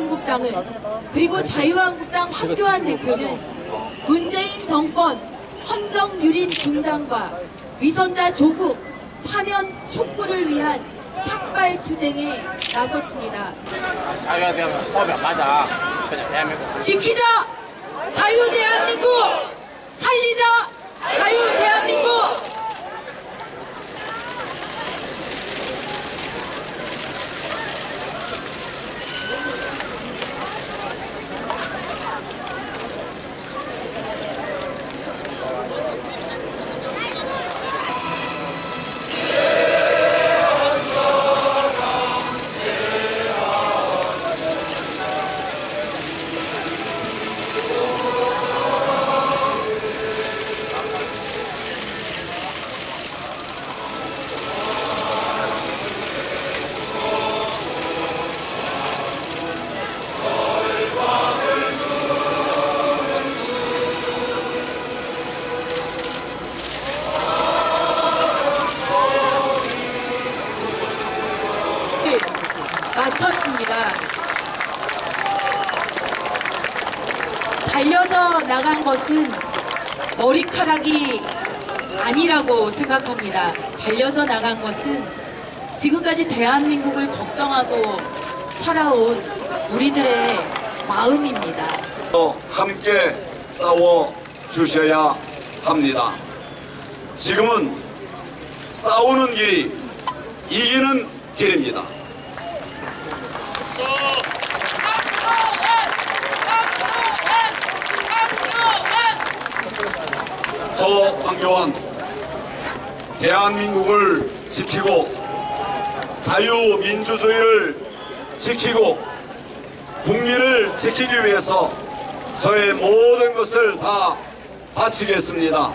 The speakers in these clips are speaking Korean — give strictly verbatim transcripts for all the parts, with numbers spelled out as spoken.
자유한국당은 그리고 자유한국당 황교안 대표는 문재인 정권 헌정유린 중단과 위선자 조국 파면 촉구를 위한 삭발투쟁에 나섰습니다. 자유대한민국 법이 안 맞아. 그냥 대한민국. 지키자 자유대한민국! 살리자 자유대한민국! 마쳤습니다. 잘려져 나간 것은 머리카락이 아니라고 생각합니다. 잘려져 나간 것은 지금까지 대한민국을 걱정하고 살아온 우리들의 마음입니다. 함께 싸워 주셔야 합니다. 지금은 싸우는 길이 이기는 길입니다. 저 황교안 대한민국을 지키고 자유민주주의를 지키고 국민을 지키기 위해서 저의 모든 것을 다 바치겠습니다.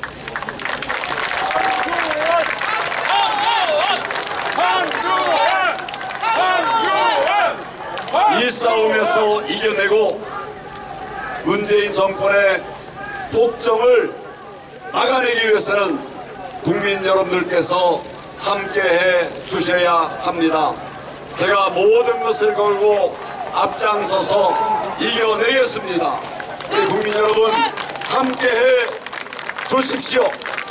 이 싸움에서 이겨내고 문재인 정권의 폭정을 막아내기 위해서는 국민 여러분들께서 함께해 주셔야 합니다. 제가 모든 것을 걸고 앞장서서 이겨내겠습니다. 우리 국민 여러분 함께해 주십시오.